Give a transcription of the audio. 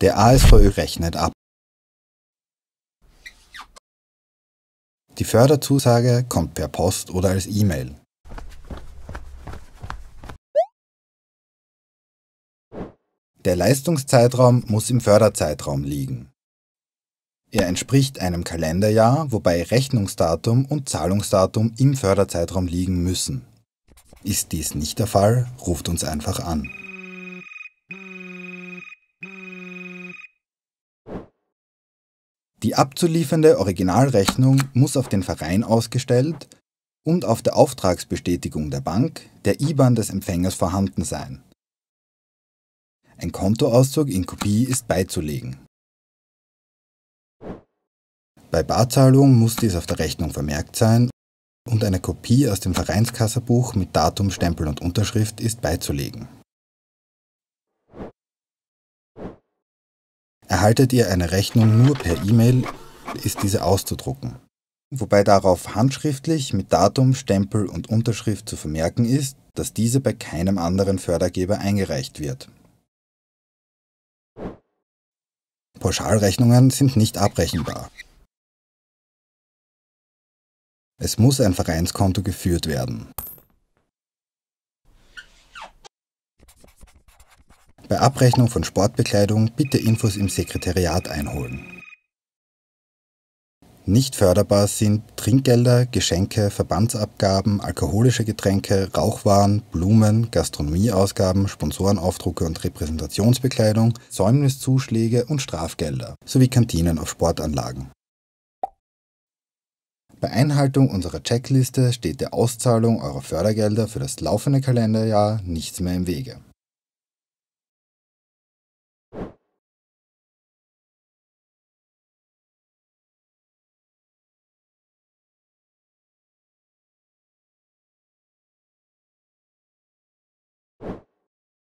Der ASVÖ rechnet ab. Die Förderzusage kommt per Post oder als E-Mail. Der Leistungszeitraum muss im Förderzeitraum liegen. Er entspricht einem Kalenderjahr, wobei Rechnungsdatum und Zahlungsdatum im Förderzeitraum liegen müssen. Ist dies nicht der Fall, ruft uns einfach an. Die abzuliefernde Originalrechnung muss auf den Verein ausgestellt und auf der Auftragsbestätigung der Bank der IBAN des Empfängers vorhanden sein. Ein Kontoauszug in Kopie ist beizulegen. Bei Barzahlung muss dies auf der Rechnung vermerkt sein und eine Kopie aus dem Vereinskassabuch mit Datum, Stempel und Unterschrift ist beizulegen. Erhaltet ihr eine Rechnung nur per E-Mail, ist diese auszudrucken, wobei darauf handschriftlich mit Datum, Stempel und Unterschrift zu vermerken ist, dass diese bei keinem anderen Fördergeber eingereicht wird. Pauschalrechnungen sind nicht abrechenbar. Es muss ein Vereinskonto geführt werden. Bei Abrechnung von Sportbekleidung bitte Infos im Sekretariat einholen. Nicht förderbar sind Trinkgelder, Geschenke, Verbandsabgaben, alkoholische Getränke, Rauchwaren, Blumen, Gastronomieausgaben, Sponsorenaufdrucke und Repräsentationsbekleidung, Säumniszuschläge und Strafgelder sowie Kantinen auf Sportanlagen. Bei Einhaltung unserer Checkliste steht der Auszahlung eurer Fördergelder für das laufende Kalenderjahr nichts mehr im Wege.